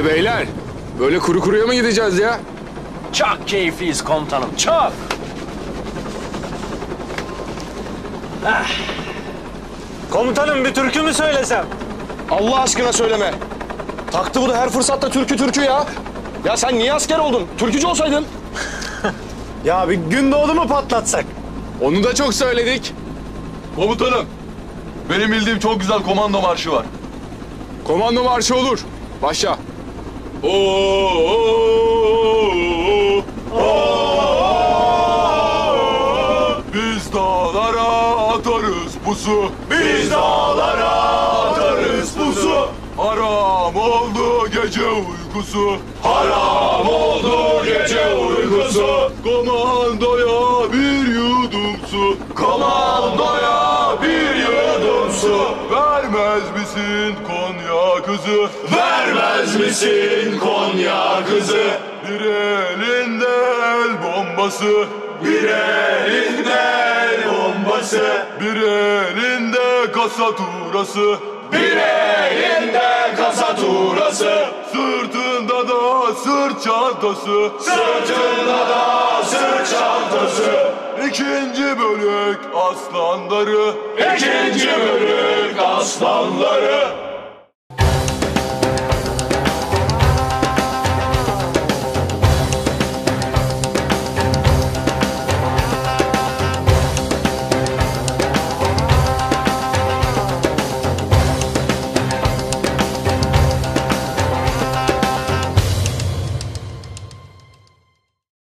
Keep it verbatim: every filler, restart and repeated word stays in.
Ee beyler, böyle kuru kuruya mı gideceğiz ya? Çok keyifliyiz komutanım, çok. Ah. Komutanım bir türkü mü söylesem? Allah aşkına söyleme. Taktı bu da her fırsatta türkü türkü ya. Ya sen niye asker oldun? Türkücü olsaydın. Ya bir Gündoğdu mu patlatsak? Onu da çok söyledik. Komutanım, benim bildiğim çok güzel komando marşı var. Komando marşı olur. Başla. Oo, oo, oo, oo. Biz dağlara atarız pusu. Biz dağlara atarız pusu. Haram oldu gece uykusu. Haram oldu gece uykusu. Komandoya bir yudum su. Komandoya bir yudum su. Vermez misin Konya kızı? Vermez misin Konya kızı? Bir elinde el bombası. Bir elinde el bombası. Bir elinde kasaturası. Bir elinde kasaturası. Sırtında da sırt çantası. Sırtında da sırt çantası. İkinci bölük aslanları. İkinci bölük aslanları.